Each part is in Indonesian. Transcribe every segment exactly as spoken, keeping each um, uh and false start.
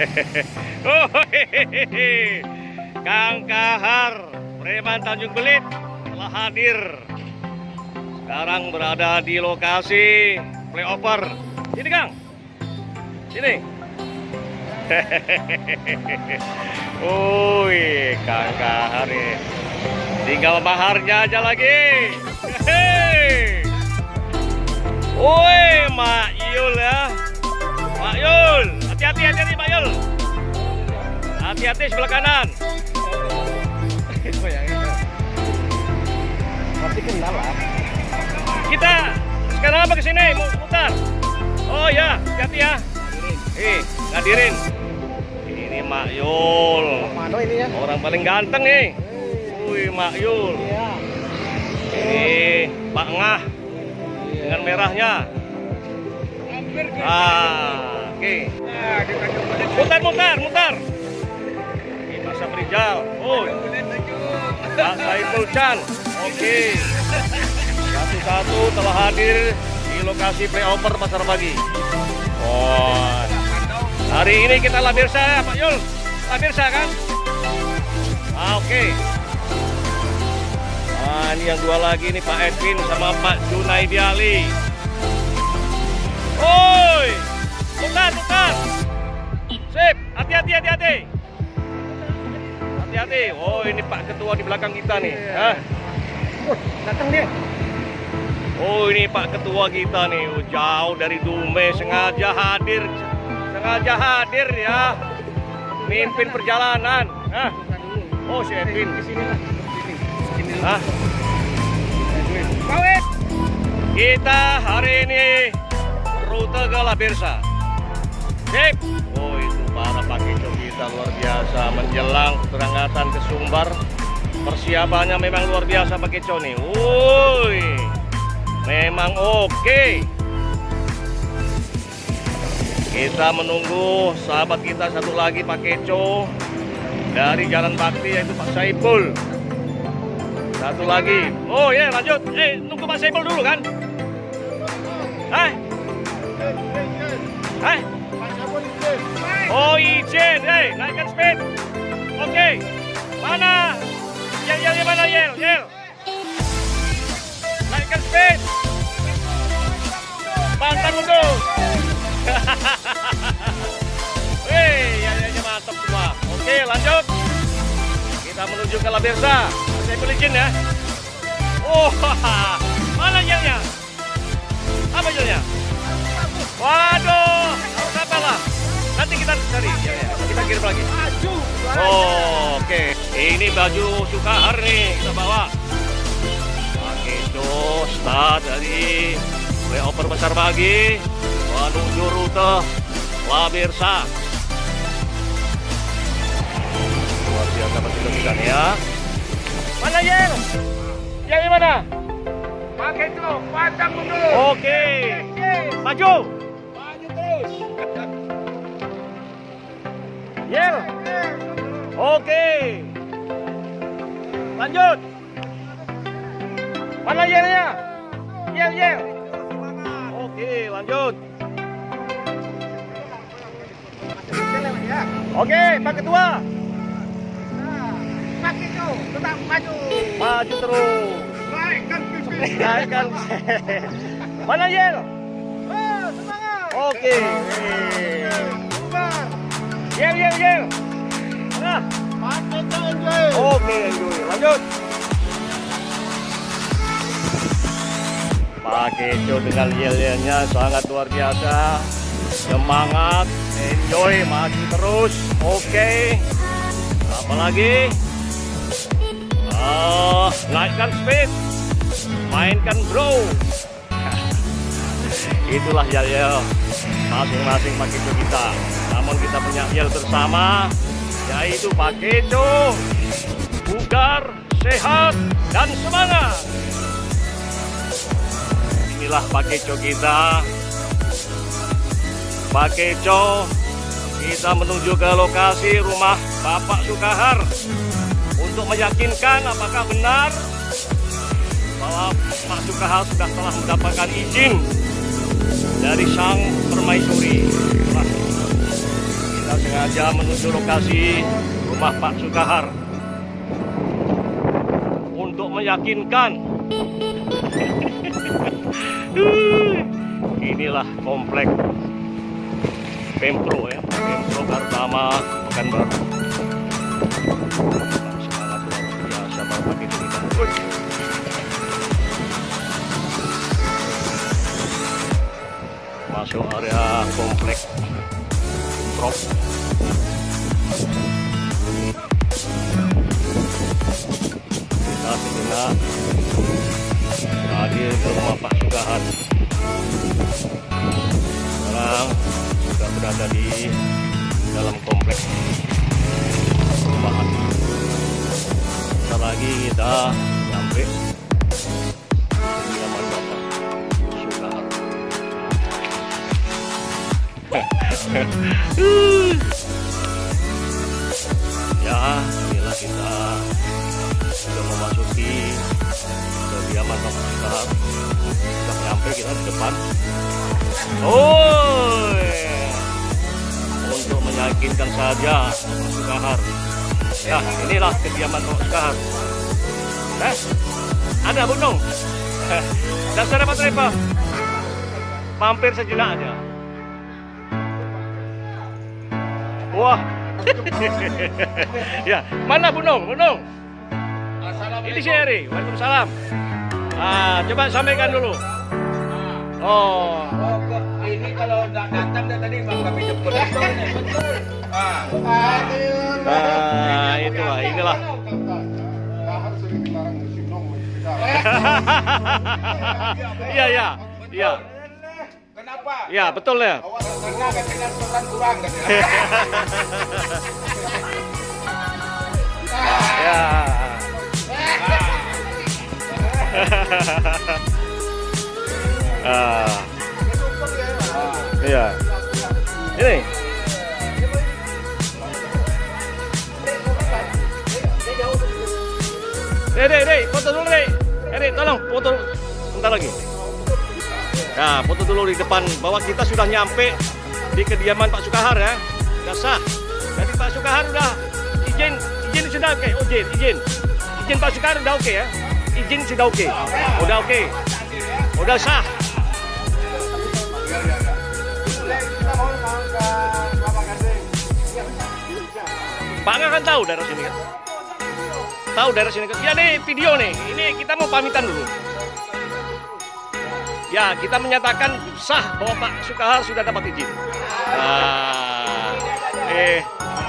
Oh, hehehe. Kang Kahar, Preman Tanjung Belit telah hadir. Sekarang berada di lokasi playover. Sini Kang, sini. Wih, Kang Kahar nih. Tinggal maharnya aja lagi. Hehehe. Woi, Mak Yul ya. Mak Yul, hati-hati, hati-hati Mak Yul. Hati-hati sebelah kanan. Pasti kenal lah. Kita sekarang apa kesini? Mau putar? Oh ya, hati-hati ya. Eh, ngadirin. Ini Mak Yul. Mana ini ya? Orang paling ganteng nih. Wih, Mak Yul. Iya. Ini Pak Ngah dengan merahnya. Ah, oke. Okay. Mutar, mutar, mutar. Ini Mas Saprijal. Oh, Pak Saiful Chan. Oke. Okay. Satu-satu telah hadir di lokasi playover Pasar Pagi. Oh, hari ini kita labirsa, Pak Yul. Labirsa kan? Ah, oke. Okay. Nah, ini yang dua lagi nih Pak Edwin sama Pak Junaidi Ali. Oi, putar, putar. Sip, hati-hati, hati-hati. Hati-hati. Oh, ini Pak Ketua di belakang kita nih. Hah? Oh, datang dia. Oh, ini Pak Ketua kita nih. Oh, jauh dari Dumai, sengaja hadir. Sengaja hadir ya. Mimpin perjalanan. Hah? Oh, si Edwin di sini lah. Hah? Bawet. Kita hari ini rute ke Labirsa. Sip. Oh, itu para pakeco kita luar biasa menjelang keberangkatan ke Sumbar. Persiapannya memang luar biasa pakeco nih. Woi. Memang oke. Okay. Kita menunggu sahabat kita satu lagi pakeco dari Jalan Bakti yaitu Pak Saiful. Satu lagi. Oh ya, lanjut. Eh, nunggu Pak Saiful dulu kan? Hai. Hai. Oh, izin. Hei, naikkan speed. Oke. Okay. Mana? Yel, yel, mana Yel? Yel. Naikkan speed. Pantang mundur. Hei, ya, ya, ya, mantap semua. Oke, lanjut. Kita menuju ke Labirsa. Saya pilih izin ya. Oh, mana jelnya? Apa jelnya? Waduh, harus apa lah? Nanti kita cari, ya, ya. Kita kirim lagi. Oh, oke. Okay. Ini baju Sukahar nih kita bawa. Oke, itu start dari playover Pasar Pagi menuju rute Labirsa. Luar biasa pertunjukan ya. Mana Yel? Yel mana? Pakai itu, pantang mundur. Oke. Maju. Maju terus. Yel. Oke. Lanjut. Mana Yelnya? Yel, Yel. Oke, lanjut. Oke, Pak Ketua. Pakai itu, tetap maju. Maju terus. Naikkan pipi. Naikkan. Mana Yel? Oh, semangat. Oke. Sumbar. Yel, Yel, Yel. Nah. Pakai itu, enjoy. Oke, enjoy. Lanjut. Pak Keco dengan yel-yelnya sangat luar biasa. Semangat, enjoy, maju terus. Oke. Apalagi? Oh, naikkan speed. Mainkan bro. Itulah yel-yel masing-masing Pak Keco kita. Namun kita punya yel bersama, yaitu Pak Keco bugar, sehat, dan semangat. Inilah Pak Keco kita. Pak Keco, kita menuju ke lokasi rumah Bapak Sukahar untuk meyakinkan apakah benar bahwa Pak Sukahar sudah telah mendapatkan izin dari sang permaisuri. Kita Kita sengaja menuju lokasi rumah Pak Sukahar untuk meyakinkan. Inilah komplek Pempro ya, Pempro Pertama Pekanbaru. Semangat luar biasa Bapak Ibu kita. Masuk area komplek Prop. Kita sejenak hadir ke rumah Pak Sukahar. Sekarang sudah berada di dalam komplek perumahan. Sebentar lagi kita nyampe kediaman Bapak Sukahar. Ya, inilah kita sudah memasuki kediaman Bapak Sukahar. Sudah nyampe kita di depan. Oh, untuk meyakinkan saja Bapak Sukahar. Ya, inilah kediaman Bapak Sukahar. Eh, ada Bunung. Dan saudara Pak Trepa, mampir sejenak aja. Wah. Ya, mana Bunung? Bunung. Ini si Eri. Waalaikumsalam. Ah, coba sampaikan dulu. Oh. Oh, kok ini kalau nggak datang dari tadi bang kami jemput. Betul nih, betul. Ah, Nah, itulah, inilah. Iya, iya, iya. Kenapa? Iya, betul ya. Karena katanya orang kurang katanya. Ya. Ah. Iya. Ini. Dek, dek, dek, foto dulu, dek. Eh, dek, tolong foto bentar lagi. Nah, foto dulu di depan bahwa kita sudah nyampe di kediaman Pak Sukahar ya. Sudah sah. Jadi Pak Sukahar udah izin, izin sudah oke, oh, izin, izin. Izin Pak Sukahar udah oke ya. Izin sudah oke. Udah oke. Udah sah. Pak nggak kan tahu daerah sini kan? Tahu daerah sini kan? Ya nih video nih. Ini kita mau pamitan dulu. Ya, kita menyatakan sah bahwa Pak Sukahar sudah dapat izin. Nah, eh.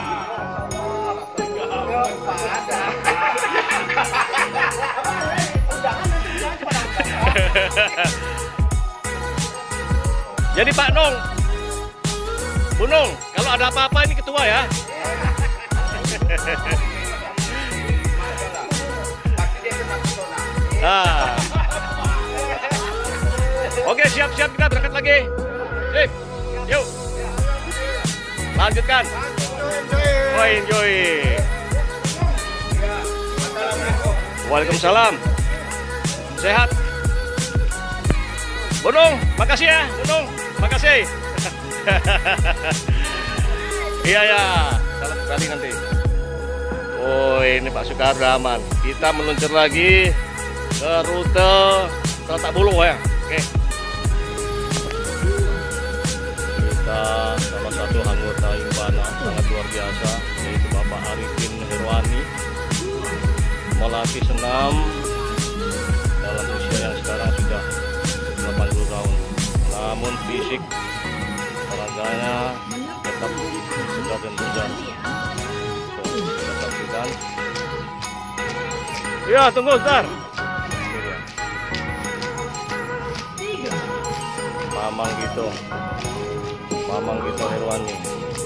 Jadi Pak Nong, Bu Nong, kalau ada apa-apa ini ketua ya. Nah. Oke, siap-siap kita berangkat lagi. Sip, yuk. Lanjutkan. Oh, enjoy. Waalaikumsalam. Sehat. Bunung, makasih ya, Bunung, makasih. Iya ya, salam kembali nanti. Oh, ini Pak Sukahar aman. Kita meluncur lagi ke rute Teletak Bulu ya. Oke. Kita salah satu anggota Impana sangat luar biasa, yaitu Bapak Arifin Herwani, melatih senam dalam usia yang sekarang sudah delapan puluh tahun. Namun fisik olahraganya tetap segar dan bugar. Kita saksikan. Ya, tunggu sebentar. Mamang gitu. Mamang gitu Herwani.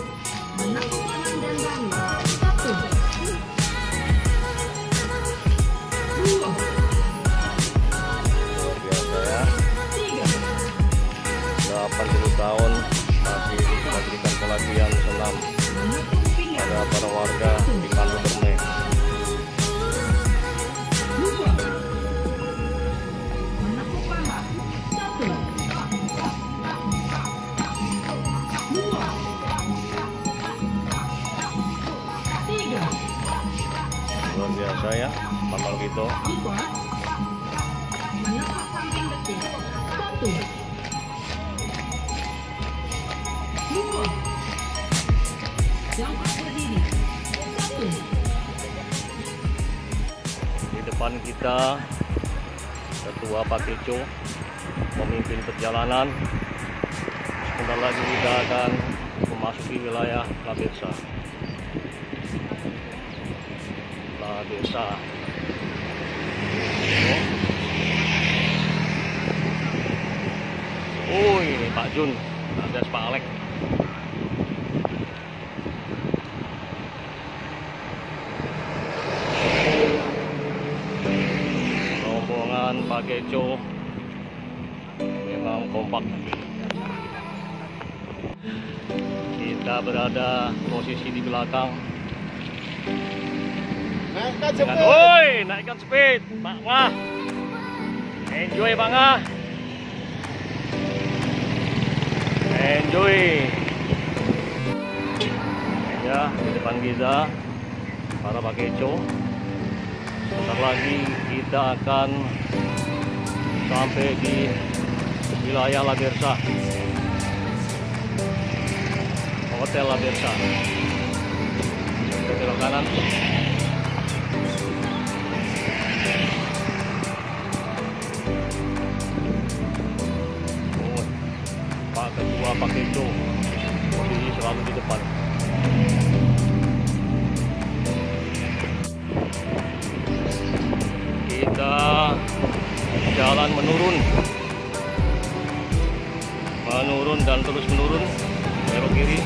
Luar biasa ya. delapan puluh tahun masih memberikan pelatihan senam pada para warga di Pandu Berne. itu. Di depan kita Ketua Pakeco memimpin perjalanan. Sebentar lagi kita akan memasuki wilayah Labirsa. Labirsa. Oh, ini Pak Jun, ada Pak Alek. Rombongan Pakeco memang kompak. Kita berada posisi di belakang. Naikkan Dengan, speed. woi, naikkan speed, Pak Ngah. Enjoy, Pak Ngah. Enjoy. Ya, di depan kita para Pakeco. Sebentar lagi kita akan sampai di wilayah Labirsa, Hotel Labirsa. Kita belok kanan. Oh, Pak Ketua Pakeco posisi selalu di depan. Kita jalan menurun, menurun dan terus menurun, belok kiri.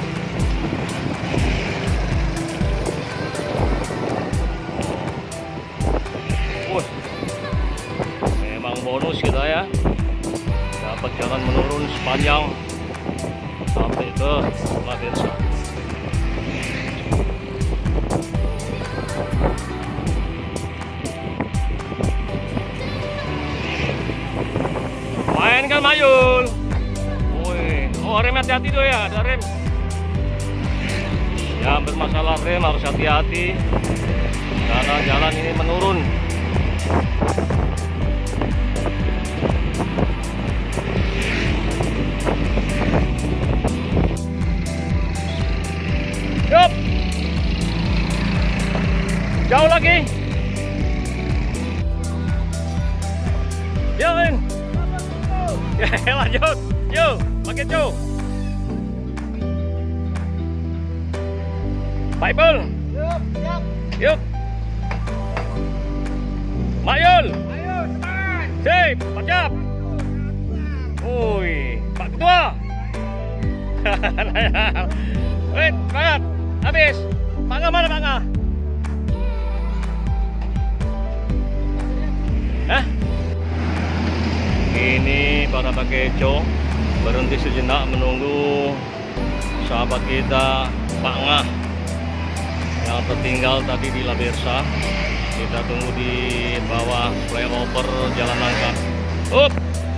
Wah, memang bonus kita ya, dapat jalan menurun sepanjang sampai ke Labirsa. Main kan Mayul. Woi, oh rem hati-hati tuh ya, ada rem. Yang bermasalah rem harus hati-hati karena jalan ini menurun. Yup. Jauh lagi. Yuk, In. Ya, lanjut. Yuk, Pakeco. Baikul. Siap, siap. Yuk. Mayul. Ayo, teman. Sip, pacap. Woi, Pak Ketua. Wait, semangat. Habis. Pangga mana, Pangga? Hah? Ini para Pakeco berhenti sejenak menunggu sahabat kita Pak Ngah yang tertinggal tadi di Labirsa. Kita tunggu di bawah flyover Jalan Nangka. Up.